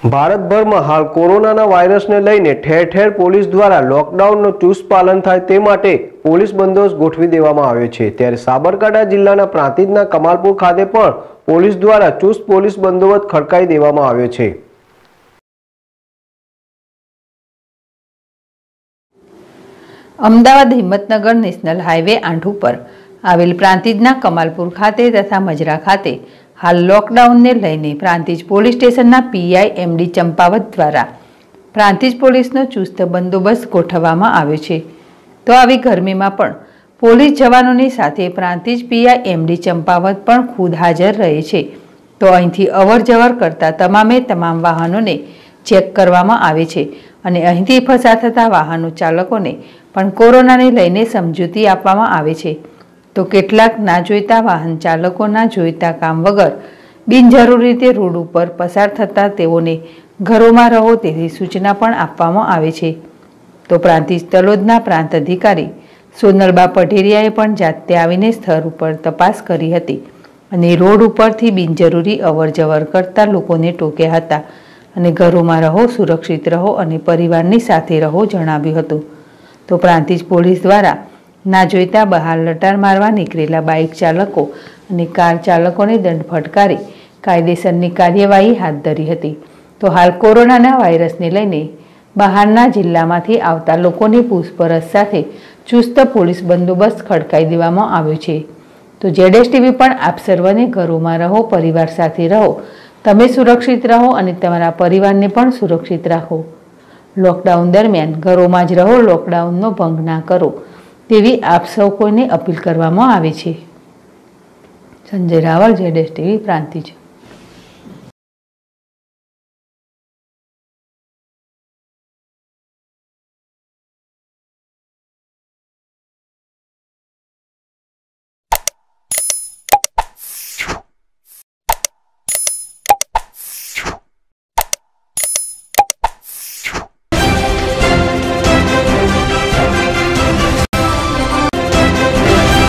ભારતભરમાં હાલ કોરોનાના વાયરસને લઈને ઠેર ઠેર પોલીસ દ્વારા લોકડાઉનનું ચુસ્ત પાલન થાય તે માટે પોલીસ બંદોબસ્ત ગોઠવી દેવામાં આવ્યો છે। ત્યારે સાબરકાંઠા જિલ્લાના પ્રાંતિજના કમાલપુર ખાતે પણ પોલીસ દ્વારા ચુસ્ત પોલીસ બંદોબસ્ત ખડકાઈ દેવામાં આવ્યો છે। અમદાવાદ હિંમતનગર નેશનલ હાઈવે 8 પર આવેલ પ્રાંતિજના કમાલપુર ખાતે તથા મજરા ખાતે हाल लॉकडाउन ने लईने प्रांतिज पोलीस स्टेशनना पीआई एमडी चंपावत द्वारा प्रांतिज पोलीसनो चुस्त बंदोबस्त गोठववामां आव्यो छे। तो आवी गर्मीमां पण पोलीस जवानोनी साथे प्रांतिज पीआई एमडी चंपावत पण खुद हाजर रहे छे। तो અહીંથી અવરજવર કરતા તમામે તમામ વાહનોને ચેક કરવામાં આવે છે અને અહીંથી પસાર થતા વાહનો ચાલકોને પણ કોરોનાને લઈને સમજૂતી આપવામાં આવે છે। तो કેટલાક ના જોઈતા વાહન ચાલકોના જોઈતા કામ વગર બિનજરૂરી રીતે રોડ ઉપર પસાર થતા તેઓને ઘરોમાં રહો તેવી સૂચના પણ આપવામાં આવે છે। તો પ્રાંતિજ તલોદના પ્રાંત અધિકારી સોનલબા પઢેરિયાએ પણ જાતે આવીને સ્થળ ઉપર તપાસ કરી હતી અને રોડ ઉપરથી બિનજરૂરી અવરજવર કરતા લોકોને ટોક્યા હતા અને ઘરોમાં રહો, સુરક્ષિત રહો અને પરિવારની સાથે રહો જણાવ્યું હતું। તો પ્રાંતિજ પોલીસ દ્વારા ना जोईता बहार लटार मारवा निकळेला बाइक चालको अने कार चालकोने दंड फटकारी कायदेसरनी कार्यवाही हाथ धरी हती। तो हाल कोरोनाना वायरसने लईने बहारना जिल्लामांथी आवता लोकोनी पूछपरछ साथे चुस्त पोलीस बंदोबस्त खड़काई देवामां आव्यो छे। तो जेडेस टीवी पण आप सर्वने घरोमां रहो, परिवार साथे रहो, तमे सुरक्षित रहो अने तमारा परिवारने पण सुरक्षित राखो। लॉकडाउन दरमियान घरोमां ज रहो, लॉकडाउननो भंग ना करो तेवी आप सौ कोईने अपील करवामां आवे छे। संजय रावल, जेडेस टीवी, प्रांतिज।